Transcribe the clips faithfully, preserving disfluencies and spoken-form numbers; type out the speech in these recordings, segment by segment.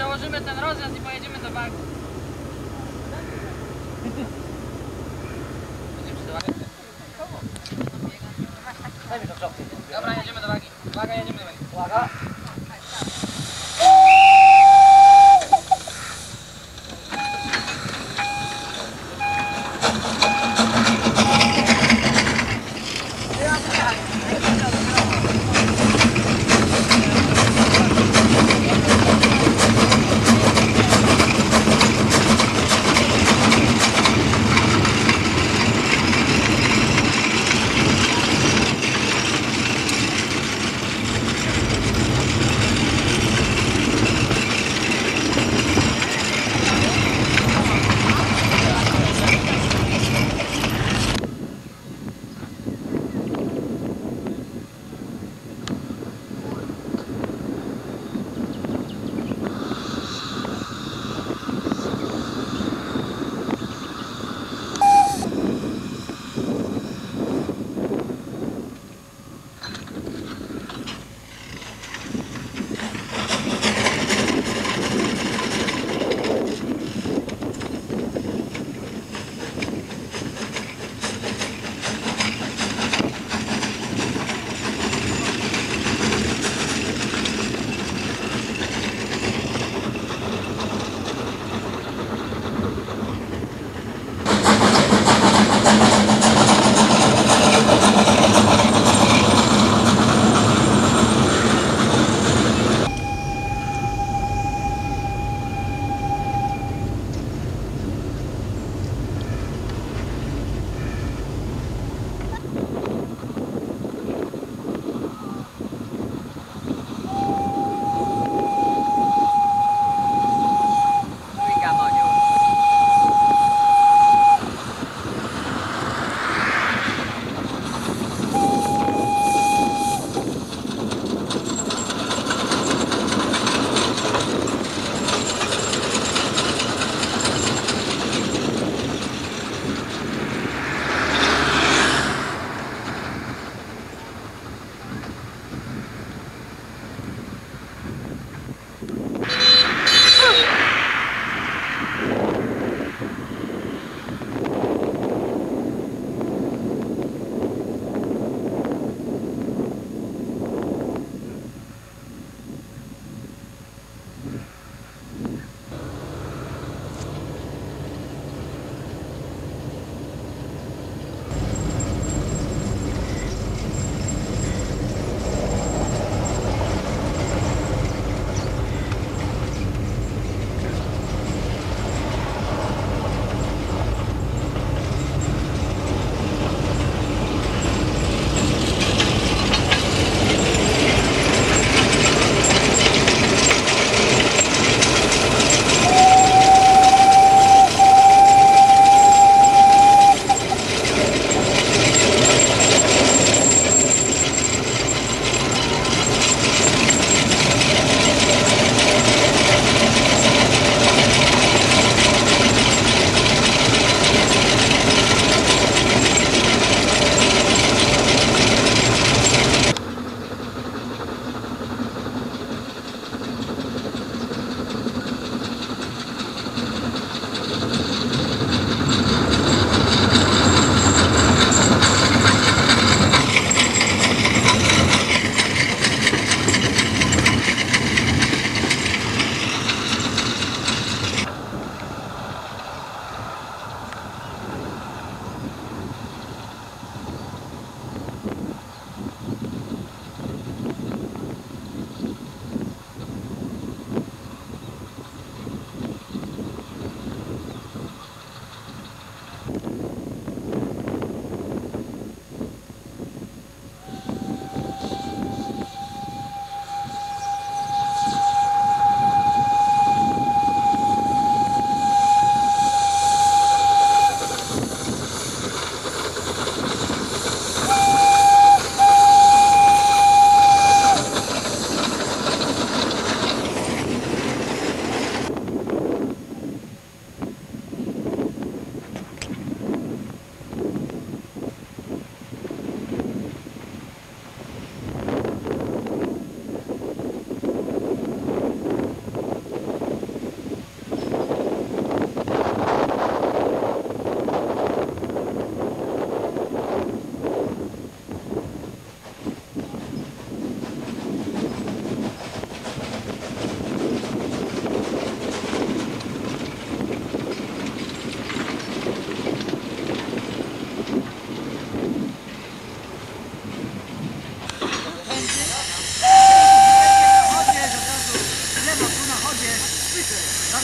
założymy ten rozjazd i pojedziemy do Wagi. Będziemy do Wagi. Daj mi to wczoraj. Dobra, jedziemy do Wagi. Uwaga, jedziemy do Wagi. Uwaga.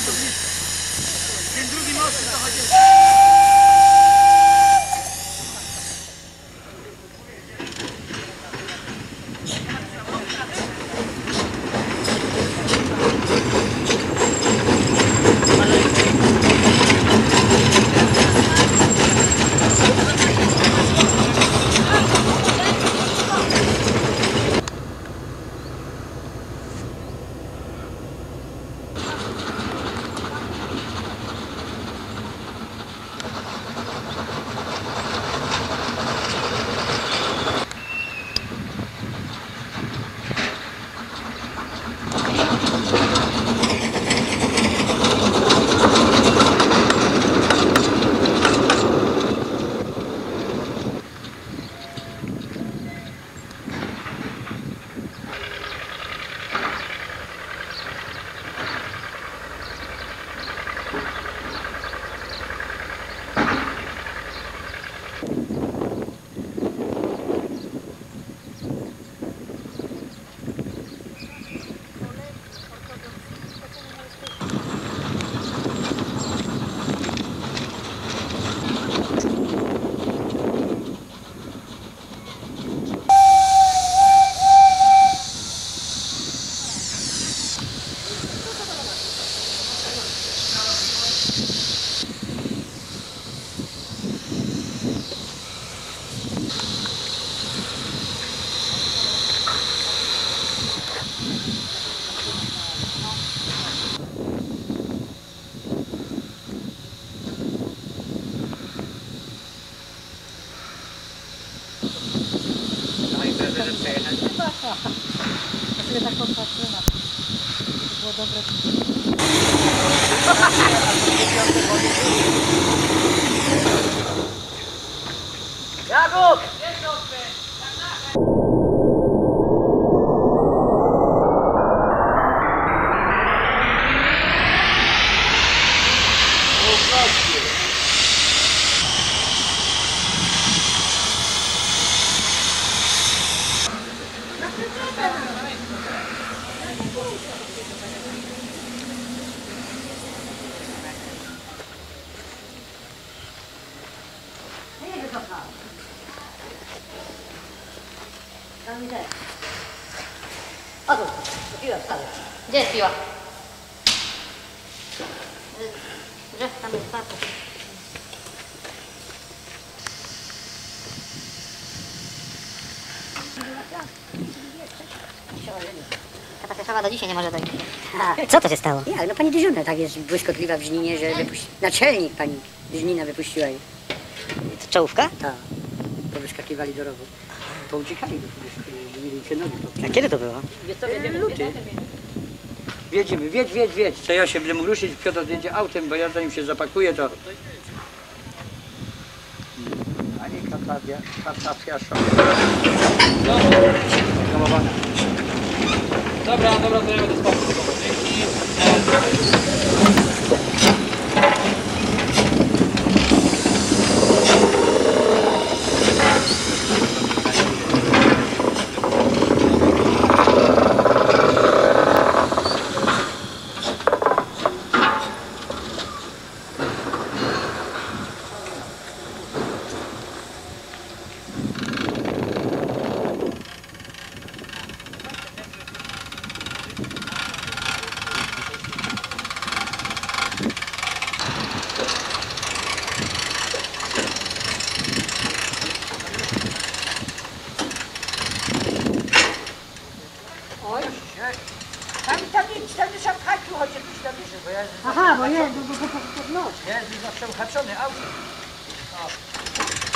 to blisko. Ten drugi most to chodzi. Ja sobie tak popatrzyłam. Było dobre. Jakub! O tu, piła wstawię. Gdzie jest piła? Gdzie? Tam jest parka. Ta Pieszowa do dzisiaj nie może dojść. Co to się stało? Jak? No pani dyżurna tak jest błyskotliwa w Żninie, że wypuści... Naczelnik pani Żnina wypuściła jej. To czołówka? Tak. Bo wyskakiwali do rowu. Pouciekali do że mieli się nogi. A kiedy to było? Luty. Wiedzimy, wiedź, wiedź, wiedź. Co ja się będę mógł ruszyć, Piotr odjedzie autem, bo ja zanim się zapakuję, to... A nie katapia, katapia, Dobra, dobra, to ja będę spał z tego. Dzięki. Tam, tam, tam nie trzeba pchać, tu chodźcie, tu tam jeszcze, bo ja... Aha, bo nie, bo, bo, bo, bo, no. Ja jestem zawsze uhaczony autem. O.